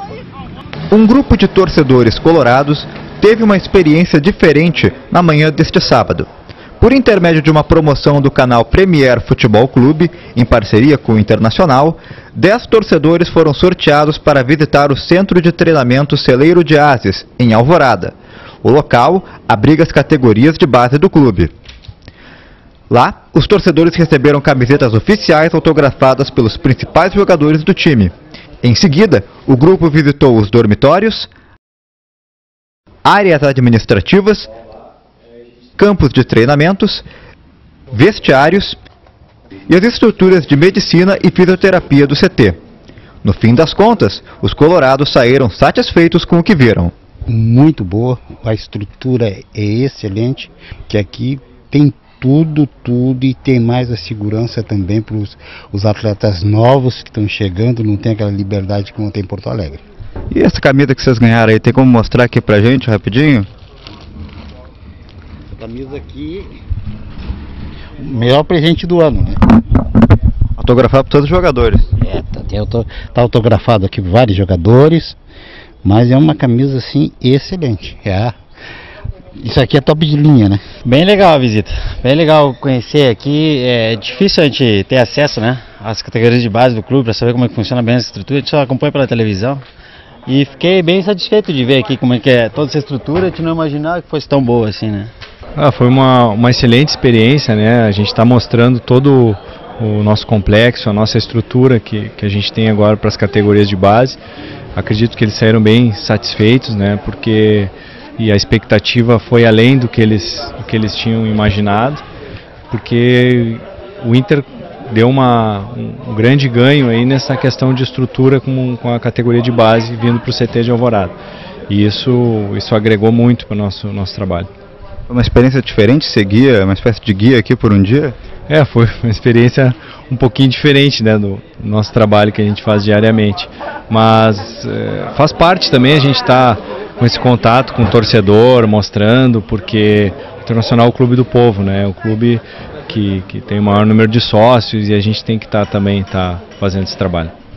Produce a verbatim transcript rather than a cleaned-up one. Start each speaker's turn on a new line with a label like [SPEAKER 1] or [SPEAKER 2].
[SPEAKER 1] Um grupo de torcedores colorados teve uma experiência diferente na manhã deste sábado. Por intermédio de uma promoção do canal Premier Futebol Clube, em parceria com o Internacional, dez torcedores foram sorteados para visitar o Centro de Treinamento Celeiro de Ases, em Alvorada. O local abriga as categorias de base do clube. Lá, os torcedores receberam camisetas oficiais autografadas pelos principais jogadores do time. Em seguida, o grupo visitou os dormitórios, áreas administrativas, campos de treinamentos, vestiários e as estruturas de medicina e fisioterapia do C T. No fim das contas, os colorados saíram satisfeitos com o que viram.
[SPEAKER 2] Muito boa, a estrutura é excelente, que aqui tem tudo, tudo e tem mais a segurança também para os atletas novos que estão chegando, não tem aquela liberdade que não tem em Porto Alegre.
[SPEAKER 1] E essa camisa que vocês ganharam aí, tem como mostrar aqui pra gente rapidinho?
[SPEAKER 2] Essa camisa aqui, o melhor presente do ano, né?
[SPEAKER 1] Autografado por todos os jogadores.
[SPEAKER 2] É, tá, tem auto, tá autografado aqui por vários jogadores, mas é uma camisa assim excelente. É, isso aqui é top de linha, né?
[SPEAKER 3] Bem legal a visita, bem legal conhecer aqui. É difícil a gente ter acesso, né, às categorias de base do clube para saber como é que funciona bem essa estrutura. A gente só acompanha pela televisão e fiquei bem satisfeito de ver aqui como é que é toda essa estrutura. A gente não imaginava que fosse tão boa assim, né?
[SPEAKER 4] Ah, foi uma, uma excelente experiência, né? A gente está mostrando todo o nosso complexo, a nossa estrutura que, que a gente tem agora para as categorias de base. Acredito que eles saíram bem satisfeitos, né? Porque e a expectativa foi além do que eles, do que eles tinham imaginado, porque o Inter deu uma, um, um grande ganho aí nessa questão de estrutura com, com a categoria de base vindo para o C T de Alvorada. E isso, isso agregou muito para o nosso, nosso trabalho.
[SPEAKER 1] Foi uma experiência diferente ser guia, uma espécie de guia aqui por um dia?
[SPEAKER 4] É, foi uma experiência um pouquinho diferente, né, do nosso trabalho que a gente faz diariamente. Mas é, faz parte também a gente estar tá com esse contato com o torcedor, mostrando, porque o Internacional é o clube do povo, né, é o clube que, que tem o maior número de sócios e a gente tem que estar tá, também tá fazendo esse trabalho.